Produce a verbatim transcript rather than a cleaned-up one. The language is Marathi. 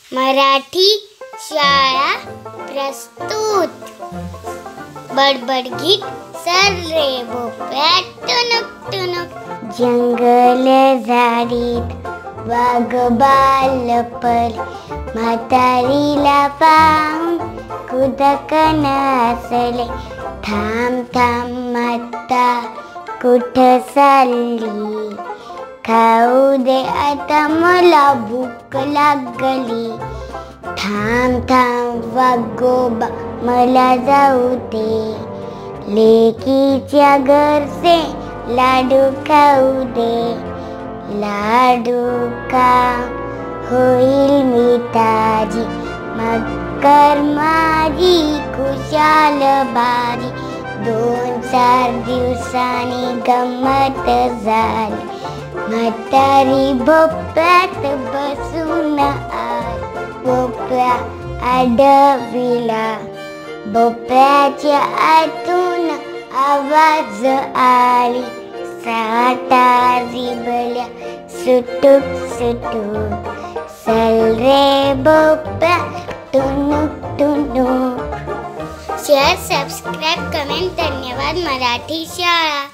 मराठी शाळा प्रस्तुत बडबड गीत सर्रे भोपळा टुनुक टुनुक. जंगल झाडीत वाघोबा लपले, म्हातारीला पाहून कुदकन हसले. थांब थांब म्हाता कुठं चालली, खाऊ दे आता मला भूक लागली. थांब थांब वाघोबा मला जाऊ दे, लेकीच्या घरचे लाडू खाऊ दे. लाडू का होईल मी ताजी, मग कर माझी खुशाल बाजी. दोन चार दिवसांनी गंमत झाली, म्हातारी भोपळ्यात बसून आली. भोपळा अडविला, भोपळ्याच्या आतून आवाज आली. साटा रिबल्या सुटुक सुटुक, चल रे भोपळा टुनुक टुनुक. Share, subscribe, comment. धन्यवाद. मराठी शाळा.